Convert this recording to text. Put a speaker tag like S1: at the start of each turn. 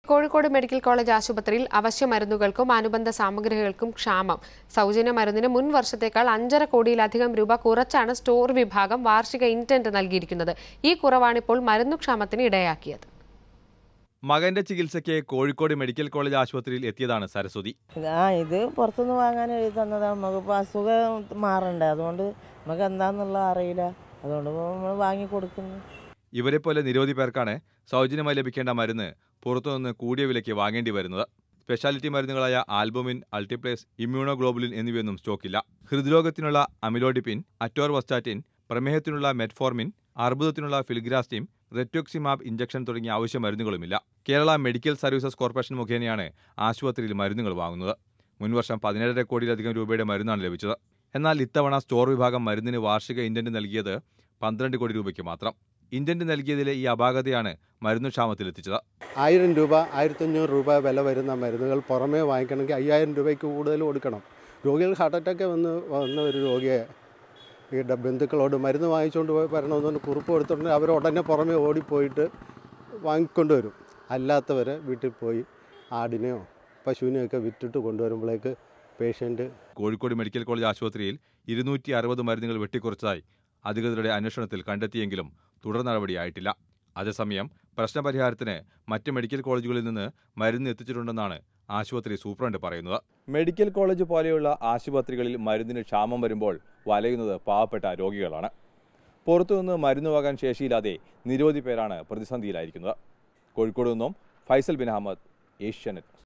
S1: Kozhikode medical college ആശുപത്രിയിൽ അവശ്യ മരുന്നുകൾക്കും അനുബന്ധ സാമഗ്രികൾക്കും ക്ഷാമം. സൗജന്യ മരുന്നിന് മുൻ വർഷത്തേക്കാൾ 5.5 കോടിയിലധികം രൂപ കുറച്ചാണ് സ്റ്റോർ വിഭാഗം വാർഷിക ഇൻറ്റന്റ് നൽകിയിരിക്കുന്നത്. ഈ കുറവാണിപ്പോൾ മരുന്നുക്ഷാമത്തിന് ഇടയാക്കിയത്.
S2: മകന്റെ ചികിത്സയ്ക്ക് കോഴിക്കോട് മെഡിക്കൽ കോളേജ് ആശുപത്രിയിൽ എത്തിയതാണ് സരസ്വതി.
S3: ഇത് പുറത്തുനിന്ന് വാങ്ങാൻ എഴുതി തന്നതാണ്. നമുക്ക് അസുഖം മാറണ്ടേ, അതുകൊണ്ട് നമുക്ക് എന്താണെന്നുള്ള അറിയില്ല, അതുകൊണ്ട് നമ്മൾ വാങ്ങി കൊടുക്കുന്നു.
S2: ഇവരെ പോലെ നിരവധി പേർക്കാണ് സൗജന്യമായി ലഭിക്കേണ്ട മരുന്ന് പുറത്തുനിന്ന് കൂടിയ വിലയ്ക്ക് വാങ്ങേണ്ടി വരുന്നത്. സ്പെഷ്യാലിറ്റി മരുന്നുകളായ ആൽബുമിൻ, അൾട്ടിപ്ലേസ്, ഇമ്മ്യൂണോഗ്ലോബുലിൻ എന്നിവയൊന്നും സ്റ്റോക്കില്ല. ഹൃദ്രോഗത്തിനുള്ള അമിലോഡിപ്പിൻ, അറ്റോർവസ്റ്റാറ്റിൻ, പ്രമേഹത്തിനുള്ള മെറ്റ്ഫോർമിൻ, അർബുദത്തിനുള്ള ഫിൽഗ്രാസ്റ്റിം, റെറ്റുക്സിമാബ് ഇഞ്ചക്ഷൻ തുടങ്ങിയ ആവശ്യ മരുന്നുകളുമില്ല. കേരള മെഡിക്കൽ സർവീസസ് കോർപ്പറേഷൻ മുഖേനയാണ് ആശുപത്രിയിൽ മരുന്നുകൾ വാങ്ങുന്നത്. മുൻവർഷം 17.5 കോടിയിലധികം രൂപയുടെ മരുന്നാണ് ലഭിച്ചത്. എന്നാൽ ഇത്തവണ സ്റ്റോർ വിഭാഗം മരുന്നിന് വാർഷിക ഇൻറ്റന്റ് നൽകിയത് 12 കോടി രൂപയ്ക്ക് മാത്രം. ഇൻറ്റന്റ് നൽകിയതിലെ ഈ അപാകതയാണ് മരുന്നുക്ഷാമത്തിലെത്തിച്ചത്.
S4: 1000 രൂപ 1500 രൂപ വില വരുന്ന മരുന്നുകൾ പുറമേ വാങ്ങിക്കണമെങ്കിൽ 5000 രൂപയ്ക്ക് കൂടുതൽ കൊടുക്കണം. രോഗികൾ ഹാർട്ട് അറ്റാക്ക് വന്ന ഒരു രോഗിയെ ബന്ധുക്കളോട് മരുന്ന് വാങ്ങിച്ചുകൊണ്ട് വരണമെന്ന് കുറിപ്പ് കൊടുത്തിട്ടുണ്ടെങ്കിൽ അവർ ഉടനെ പുറമേ ഓടിപ്പോയിട്ട് വാങ്ങിക്കൊണ്ടുവരും. അല്ലാത്തവർ വീട്ടിൽ പോയി ആടിനെയോ പശുവിനെയൊക്കെ വിറ്റിട്ട് കൊണ്ടുവരുമ്പോഴേക്ക് പേഷ്യൻ്റ്.
S2: കോഴിക്കോട് മെഡിക്കൽ കോളേജ് ആശുപത്രിയിൽ 260 മരുന്നുകൾ വെട്ടിക്കുറച്ചതായി അധികൃതരുടെ അന്വേഷണത്തിൽ കണ്ടെത്തിയെങ്കിലും തുടർ നടപടിയായിട്ടില്ല. അതേസമയം പ്രശ്നപരിഹാരത്തിന് മറ്റ് മെഡിക്കൽ കോളേജുകളിൽ നിന്ന് മരുന്ന് എത്തിച്ചിട്ടുണ്ടെന്നാണ് ആശുപത്രി സൂപ്രണ്ട് പറയുന്നത്. മെഡിക്കൽ കോളേജ് പോലെയുള്ള ആശുപത്രികളിൽ മരുന്നിന് ക്ഷാമം വരുമ്പോൾ വലയുന്നത് പാവപ്പെട്ട രോഗികളാണ്. പുറത്തുനിന്ന് മരുന്ന് വാങ്ങാൻ ശേഷിയില്ലാതെ നിരവധി പേരാണ് പ്രതിസന്ധിയിലായിരിക്കുന്നത്. കോഴിക്കോട് നിന്നും ഫൈസൽ ബിൻ അഹമ്മദ്, ഏഷ്യാനെറ്റ്.